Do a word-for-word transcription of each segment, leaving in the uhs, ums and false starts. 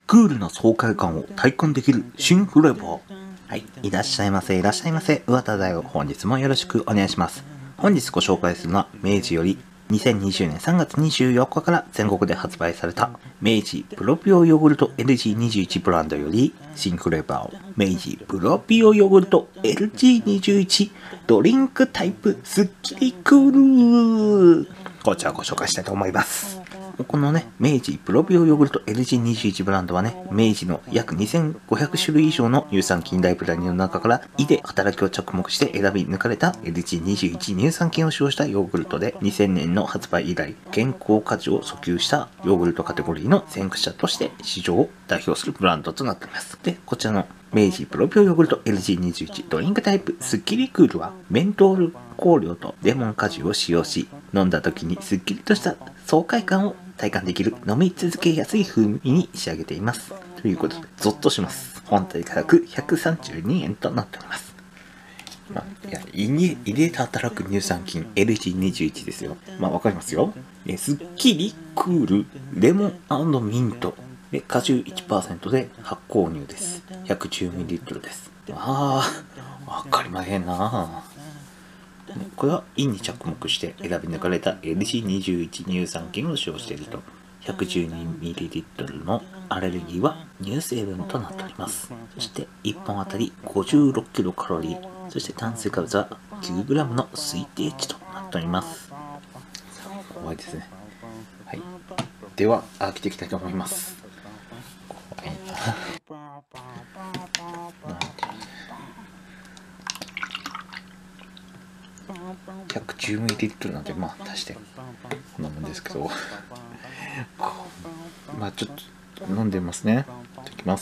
クールな爽快感を体感できる新フレーバー。はい、いらっしゃいませ、いらっしゃいませ。上田だよ。本日もよろしくお願いします。本日ご紹介するのは、明治よりにせんにじゅうねんさんがつにじゅうよっかから全国で発売された明治プロピオヨーグルト エルジーにじゅういち ブランドより新フレーバーを明治プロピオヨーグルト エルジーにじゅういち ドリンクタイプスッキリクール、こちらをご紹介したいと思います。このね、明治プロビオヨーグルト エルジーにじゅういち ブランドはね、明治の約にせんごひゃくしゅるい以上の乳酸菌ライブラリの中から、胃で働きを着目して選び抜かれた エルジーにじゅういち 乳酸菌を使用したヨーグルトで、にせんねんの発売以来、健康価値を訴求したヨーグルトカテゴリーの先駆者として市場を代表するブランドとなっています。で、こちらの明治プロビオヨーグルト エルジーにじゅういち ドリンクタイプスッキリクールは、メントール香料とレモン果汁を使用し、飲んだ時にスッキリとした爽快感を体感できる飲み続けやすい風味に仕上げています。ということで、ゾッとします。本体価格ひゃくさんじゅうにえんとなっております。まあ、いや胃に入れて働く乳酸菌 エルジーにじゅういち ですよ。まあ、わかりますよ。えスッキリクールレモン&ミント。で、果汁 いちパーセント で発酵乳です。ひゃくじゅうミリリットル です。ああ、わかりまへんな。これは胃に着目して選び抜かれた エルジーにじゅういち 乳酸菌を使用していると ひゃくじゅうにミリリットル のアレルギーは乳成分となっております。そしていっぽんあたりごじゅうろっキロカロリー、そして炭水化物は きゅうグラム の推定値となっております。怖いですね。はい、では開けていきたいと思います。怖いな。ひゃくじゅうミリリットル なんで、まあ足してこんなもんですけどまあちょっと飲んでますね。いただきます。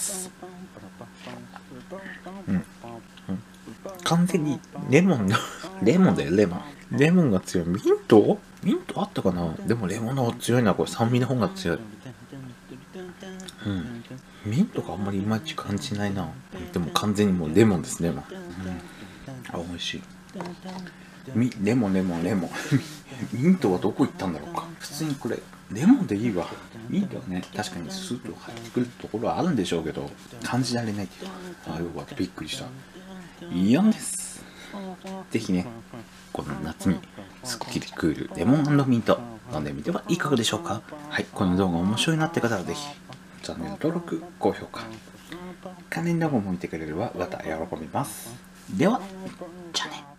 うん、うん、完全にレモンのレモンだよ、レモンレモンが強い。ミントミントあったかな。でもレモンの方が強いな。これ酸味の方が強い。うん、ミントがあんまりいまいち感じないな。でも完全にもうレモンですね。レモン、うん、あ、美味しい。みレモンレモンレモンミントはどこ行ったんだろうか。普通にこれレモンでいいわ。ミントはね、確かにスープ入ってくるところはあるんでしょうけど、感じられないっていうか、あ、よかった。びっくりした。イオンです。ぜひね、この夏にすっきりクールレモン&ミント飲んでみてはいかがでしょうか。はい、この動画面白いなって方はぜひチャンネル登録、高評価、関連動画も見てくれればまた喜びます。では、じゃあね。